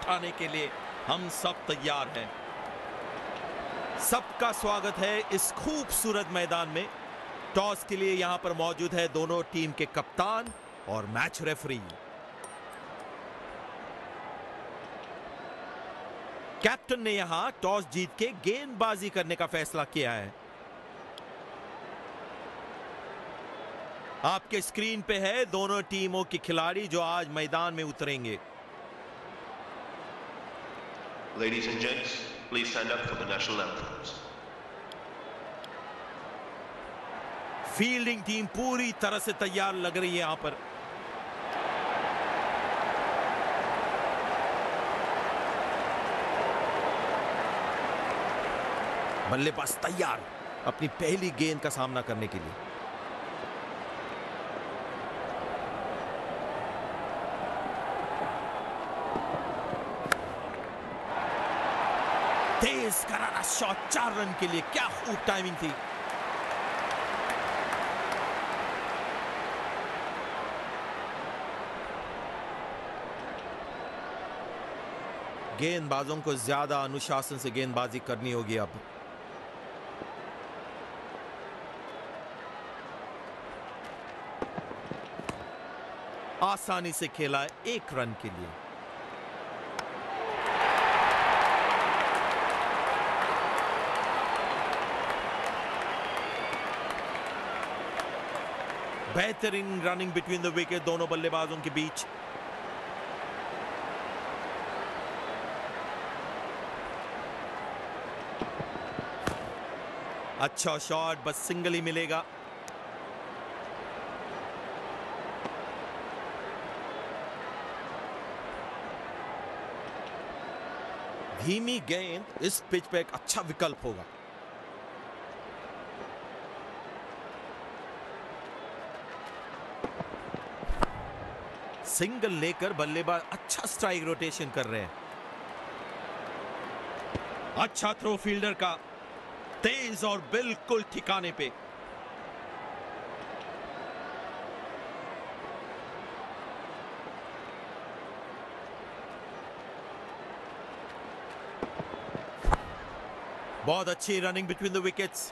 उठाने के लिए हम सब तैयार हैं। सबका स्वागत है इस खूबसूरत मैदान में। टॉस के लिए यहां पर मौजूद है दोनों टीम के कप्तान और मैच रेफरी। कैप्टन ने यहां टॉस जीत के गेंदबाजी करने का फैसला किया है। आपके स्क्रीन पे है दोनों टीमों के खिलाड़ी जो आज मैदान में उतरेंगे। Ladies and gents, please stand up for the national anthems. Fielding team पूरी तरह से तैयार लग रही है यहां पर। बल्लेबाज तैयार अपनी पहली गेंद का सामना करने के लिए। तेज करारा शॉट 4 रन के लिए, क्या खूब टाइमिंग थी। गेंदबाजों को ज्यादा अनुशासन से गेंदबाजी करनी होगी अब। आसानी से खेला 1 रन के लिए। बेहतरीन रनिंग बिटवीन द विकेट दोनों बल्लेबाजों के बीच। अच्छा शॉट, बस सिंगल ही मिलेगा। धीमी गेंद इस पिच पे एक अच्छा विकल्प होगा। सिंगल लेकर बल्लेबाज अच्छा स्ट्राइक रोटेशन कर रहे हैं। अच्छा थ्रो फील्डर का, तेज और बिल्कुल ठिकाने पे। बहुत अच्छी running between the wickets.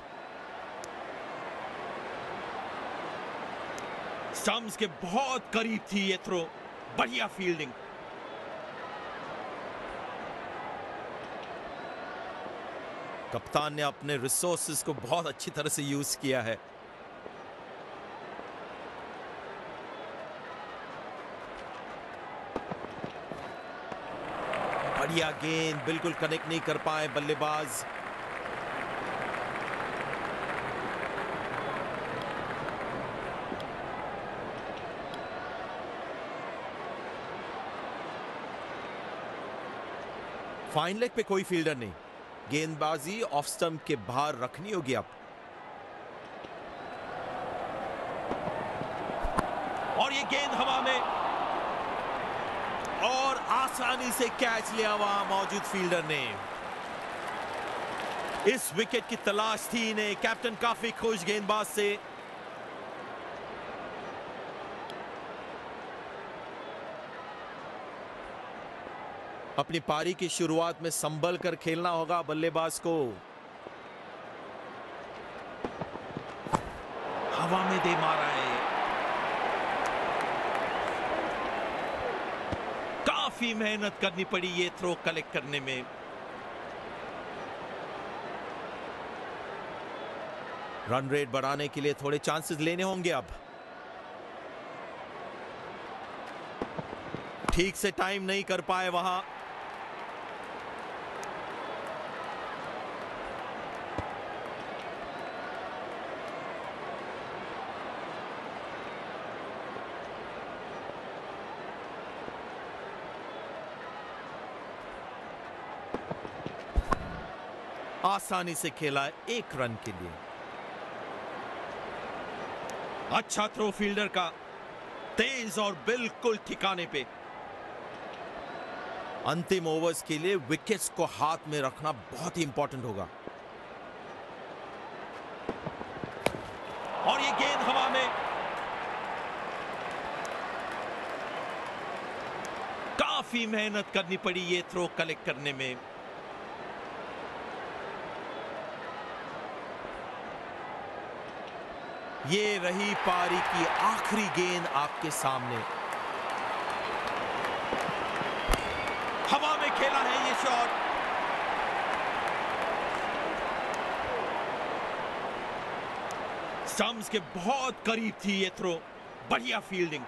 Stumps के बहुत करीब थी ये थ्रो, बढ़िया फील्डिंग। कप्तान ने अपने रिसोर्सेज को बहुत अच्छी तरह से यूज किया है। बढ़िया गेंद, बिल्कुल कनेक्ट नहीं कर पाए बल्लेबाज। फाइन लेग पे कोई फील्डर नहीं, गेंदबाजी ऑफ स्टंप के बाहर रखनी होगी अब। और ये गेंद हवा में, और आसानी से कैच लिया वहां मौजूद फील्डर ने। इस विकेट की तलाश थी इन्हें। कैप्टन काफी खुश गेंदबाज से। अपनी पारी की शुरुआत में संभल कर खेलना होगा बल्लेबाज को। हवा में दे मारा है। काफी मेहनत करनी पड़ी ये थ्रो कलेक्ट करने में। रन रेट बढ़ाने के लिए थोड़े चांसेस लेने होंगे अब। ठीक से टाइम नहीं कर पाए वहां। आसानी से खेला 1 रन के लिए। अच्छा थ्रो फील्डर का, तेज और बिल्कुल ठिकाने पे। अंतिम ओवर्स के लिए विकेट्स को हाथ में रखना बहुत ही इंपॉर्टेंट होगा। और ये गेंद हवा में, काफी मेहनत करनी पड़ी ये थ्रो कलेक्ट करने में। ये रही पारी की आखिरी गेंद आपके सामने। हवा में खेला है ये शॉट। स्टंप्स के बहुत करीब थी ये थ्रो। बढ़िया फील्डिंग।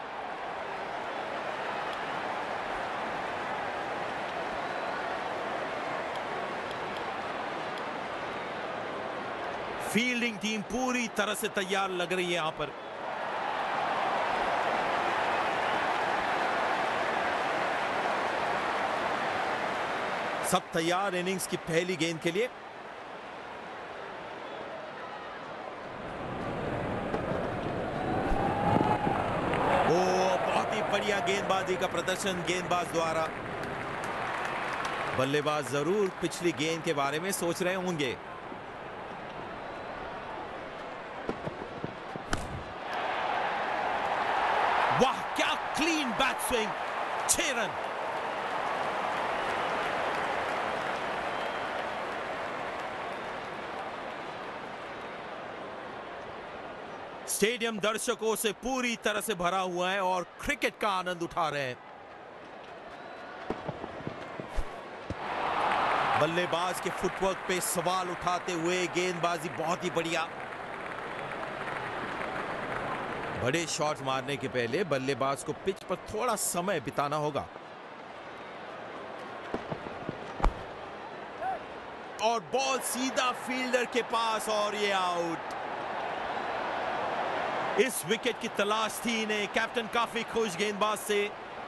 फील्डिंग टीम पूरी तरह से तैयार लग रही है यहां पर। सब तैयार इनिंग्स की पहली गेंद के लिए। बहुत ही बढ़िया गेंदबाजी का प्रदर्शन गेंदबाज द्वारा। बल्लेबाज जरूर पिछली गेंद के बारे में सोच रहे होंगे। वाह क्या clean back swing. 6 run. Stadium दर्शकों से पूरी तरह से भरा हुआ है और क्रिकेट का आनंद उठा रहे हैं। बल्लेबाज के फुटवर्क पे सवाल उठाते हुए गेंदबाजी बहुत ही बढ़िया। बड़े शॉट्स मारने के पहले बल्लेबाज को पिच पर थोड़ा समय बिताना होगा। और बॉल सीधा फील्डर के पास और ये आउट। इस विकेट की तलाश थी इन्हें। कैप्टन काफी खुश गेंदबाज से।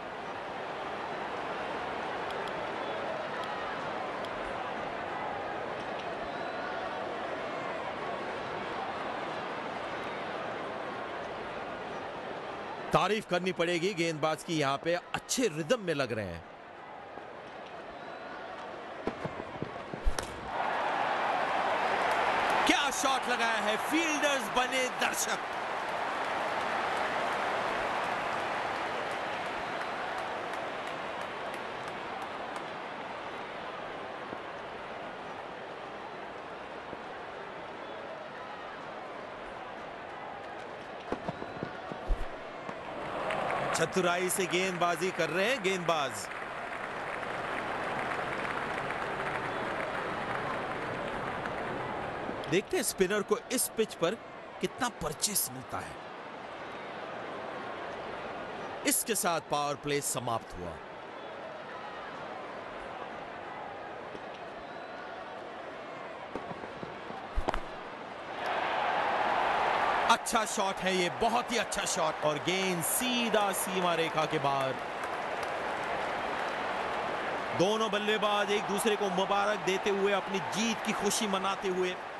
तारीफ करनी पड़ेगी गेंदबाज की, यहां पे अच्छे रिदम में लग रहे हैं। क्या शॉट लगाया है। फील्डर्स बने दर्शक। चतुराई से गेंदबाजी कर रहे हैं गेंदबाज। देखते हैं स्पिनर को इस पिच पर कितना परचेस मिलता है। इसके साथ पावर प्ले समाप्त हुआ। अच्छा शॉट है ये, बहुत ही अच्छा शॉट। और गेंद सीधा सीमा रेखा के बाहर। दोनों बल्लेबाज एक दूसरे को मुबारक देते हुए अपनी जीत की खुशी मनाते हुए